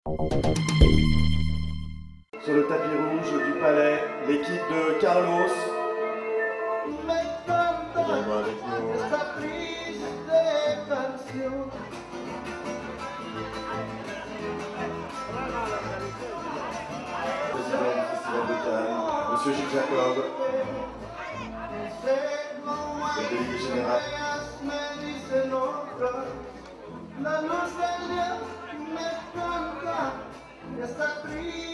Sur le tapis rouge du palais, l'équipe de Carlos. Également avec nous. Président du Festival de Cannes, Monsieur Gilles Jacob. Le délégué général. La luz del día me canta, esta triste